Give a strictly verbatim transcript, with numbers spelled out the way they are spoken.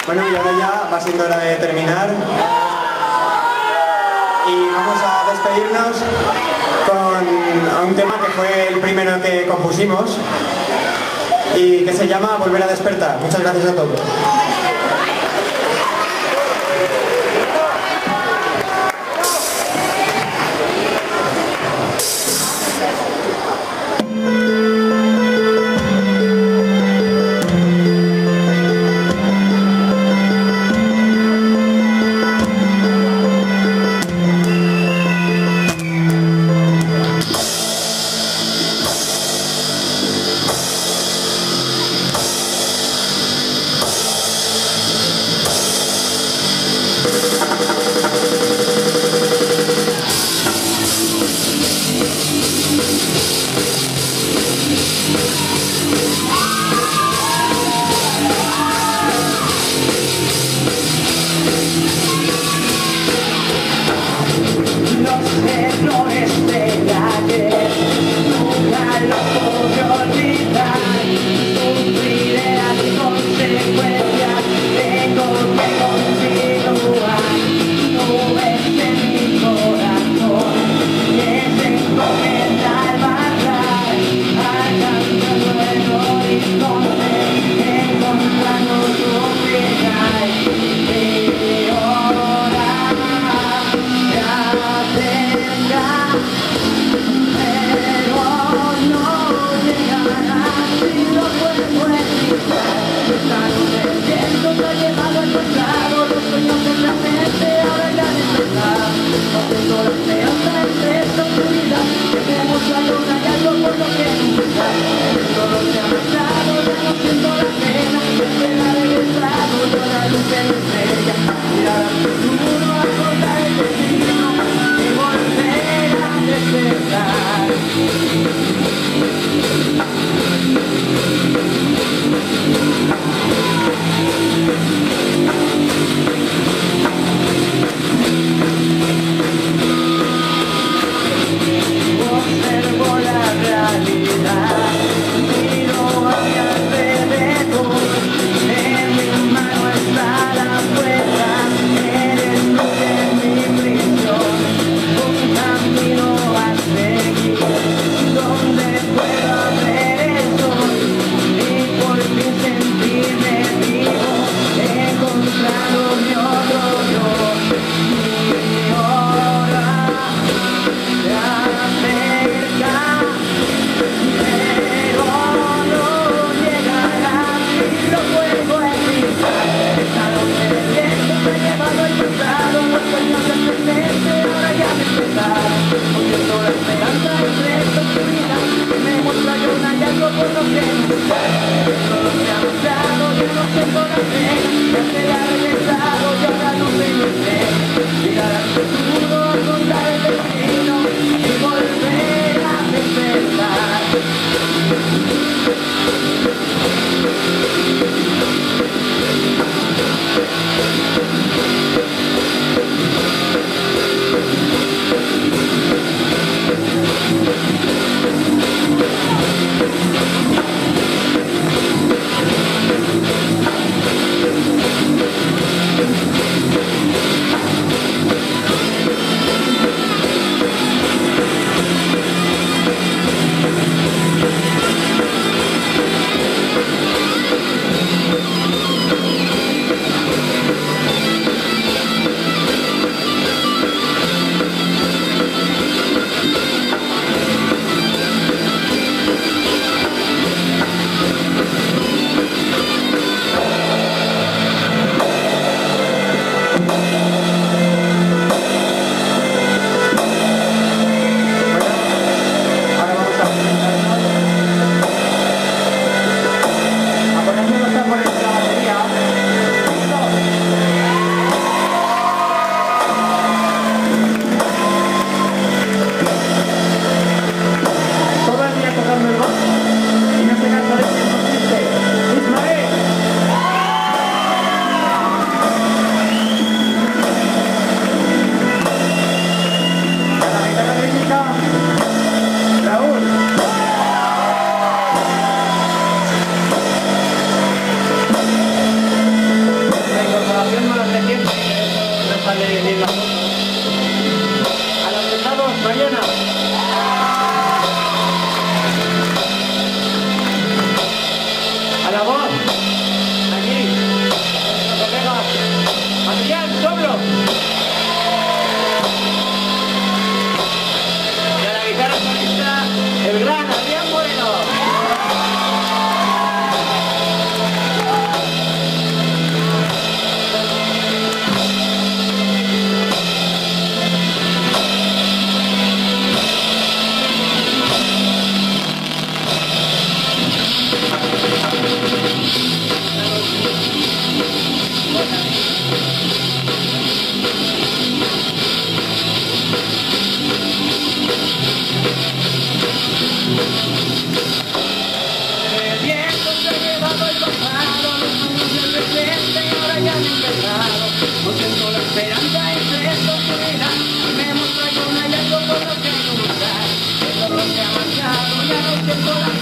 Bueno, y ahora ya va siendo hora de terminar. Y vamos a despedirnos con un tema que fue el primero que compusimos y que se llama Volver a despertar. Muchas gracias a todos. Aquí. Colegas. Adrián, soplo. Y a la guitarra solista, el gran Adrián Moreno. El viento se ha llevado el pasado, los años del presente y ahora ya han empezado. No siento la esperanza entre esta oscuridad y me muestro con hay algo por lo que luchar. El dolor se ha marchado, ya no siento la